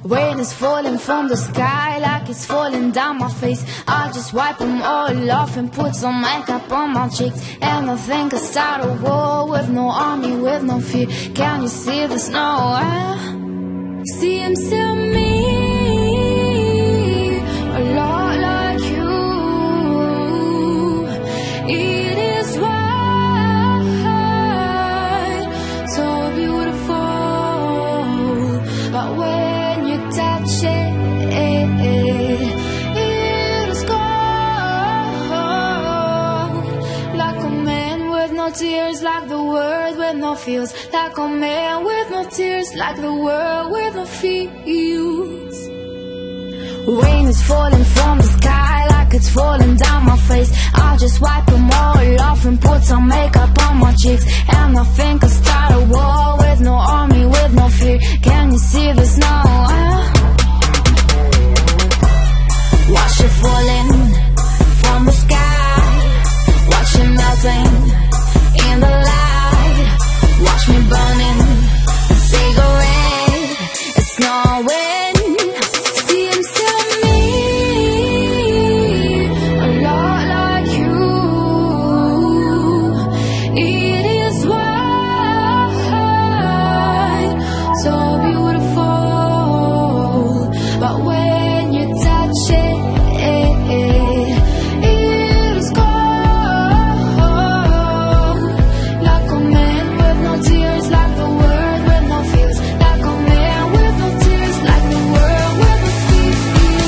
Rain is falling from the sky like it's falling down my face. I just wipe them all off and put some makeup on my cheeks. And I think I start a war with no army, with no fear. Can you see the snow? See him still me, a lot like you. It is white, so beautiful, but when you touch it, it is gold. Like a man with no tears, like the world with no feels. Like a man with no tears, like the world with no feels. Rain is falling from the sky like it's falling down my face. I'll just wipe them all off and put some makeup on my cheeks. And I think I'll start a war with no army, with no fear. Can you see the snow? Watch it falling from the sky. Watch it melting in the light. Watch me burning a cigarette. It's snowing. See him still me, a lot like you. It is white, so beautiful, but when you touch it, it is gold. Like a man with no tears, like the world with no feels. Like a man with no tears, like the world with no feels.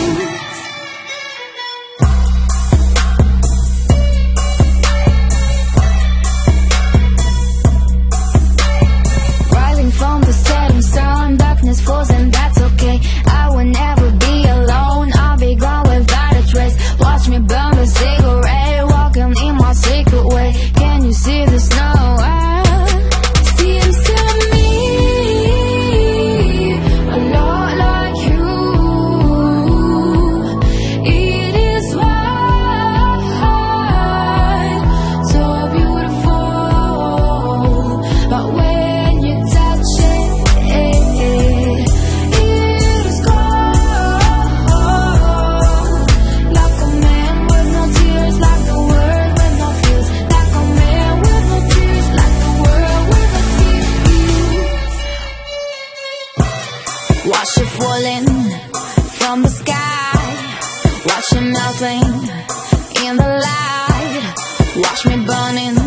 Rising from the setting sun, darkness falls and that's okay. I will never be alone, I'll be gone without a trace. Watch me burn the cigarette, walking in my secret way. Can you see the snow? See him still me, a lot like you. It is white, so beautiful, but when you touch it, it is gold. Like a man with no tears, like the world with no feels. Like a man with no tears, like the world with no feels. Watch it falling from the sky. Watch it melting in the light. Watch me burning